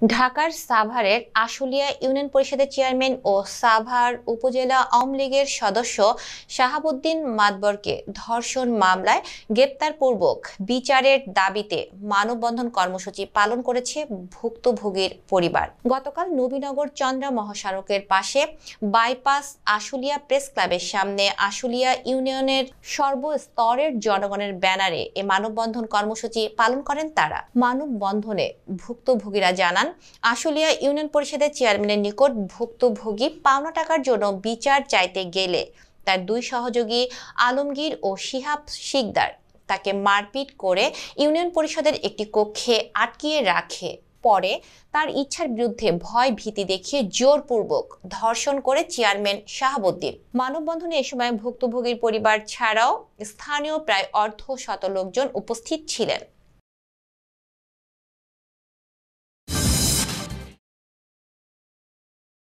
ঢাকার সাভারের আশুলিয়া ইউনিয়ন পরিষদের চেয়ারম্যান ও সাভার উপজেলা আওয়ামী লীগের সদস্য শাহাবুদ্দিন মাতবরকে ধর্ষণ মামলায় গ্রেপ্তারপূর্বক বিচারের দাবিতে মানববন্ধন কর্মসূচি পালন করেছে ভুক্তভোগীর পরিবার। গতকাল নবীনগর চন্দ্রা মহাসড়কের পাশে বাইপাস আশুলিয়া প্রেস ক্লাবের সামনে আশুলিয়া ইউনিয়নের সর্বস্তরের জনগণের ব্যানারে এ মানববন্ধন কর্মসূচি পালন করেন তারা। মানববন্ধনে ভুক্তভোগীরা জানান, আশুলিয়া ইউনিয়ন পরিষদের চেয়ারম্যানের নিকট ভুক্তভোগী পাওনা টাকার জন্য বিচার চাইতে গেলে তার দুই সহযোগী আলমগীর ও শিহাব শিকদার তাকে মারপিট করে ইউনিয়ন পরিষদের একটি কক্ষে আটকিয়ে রাখে। পরে তার ইচ্ছার বিরুদ্ধে ভয় ভীতি দেখিয়ে জোরপূর্বক ধর্ষণ করে চেয়ারম্যান শাহাবুদ্দিন। মানববন্ধনে এ সময় ভুক্তভোগীর পরিবার ছাড়াও স্থানীয় প্রায় অর্ধশত লোকজন উপস্থিত ছিলেন।